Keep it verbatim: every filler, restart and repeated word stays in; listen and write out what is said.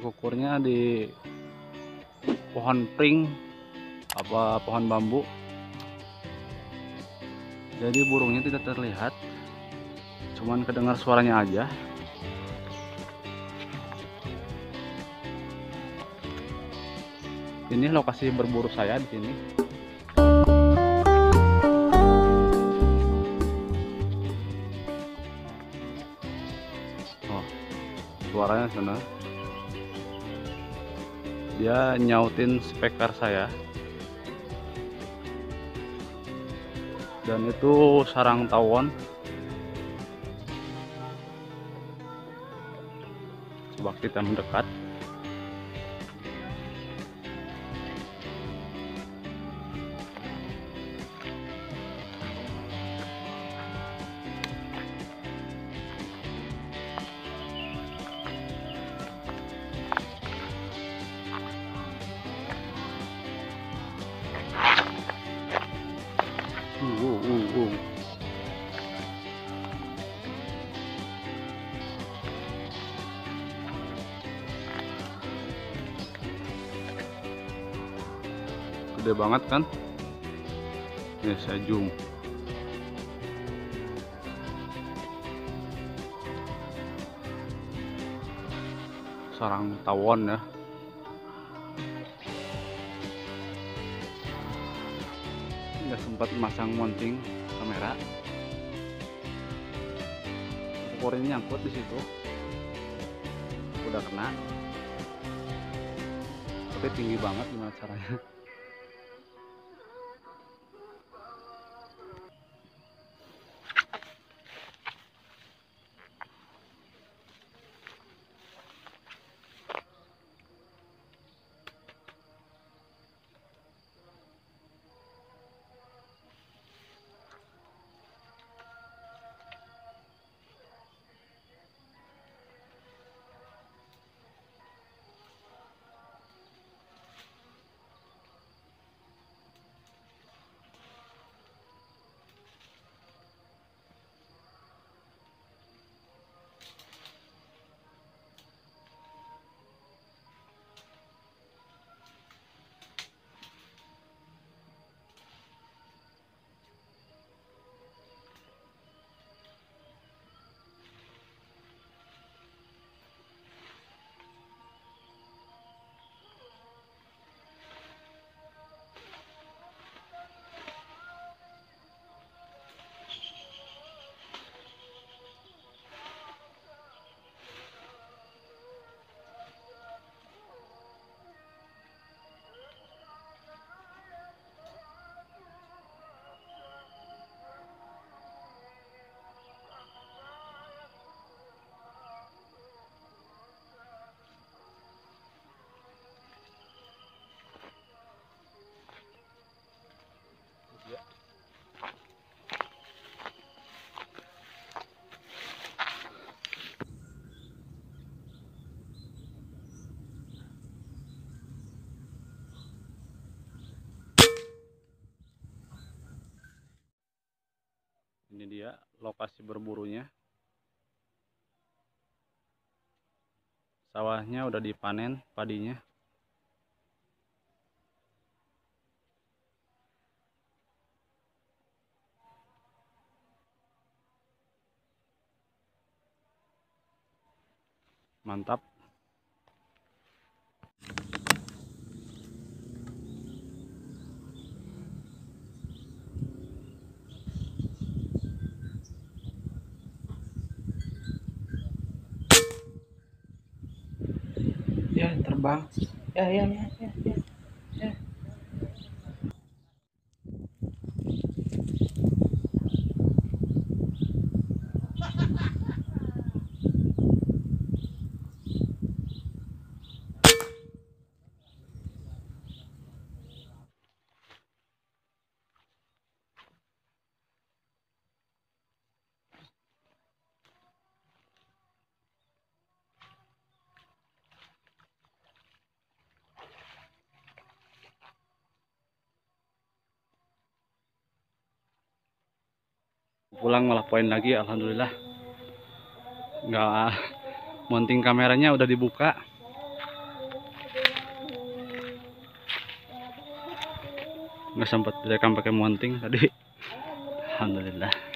ukurnya di pohon pring apa pohon bambu, jadi burungnya tidak terlihat, cuman kedengar suaranya aja. Ini lokasi berburu saya di sini. Oh, suaranya sana. Dia nyautin speaker saya. Dan itu sarang tawon. Coba kita mendekat. Uh, uh, uh, uh. Gede banget kan? Ini saya zoom. Sarang tawon ya. Nggak sempat masang mounting kamera. Ukur ini nyangkut di situ. Udah kena. Tapi tinggi banget, gimana caranya? Ini dia lokasi berburunya. Sawahnya udah dipanen padinya. Mantap. Ya, terbang. Ya, ya, ya, ya, ya. Ya. Pulang malah poin lagi, alhamdulillah. Nggak, mounting kameranya udah dibuka. nggak sempat direkam pakai mounting tadi. Alhamdulillah.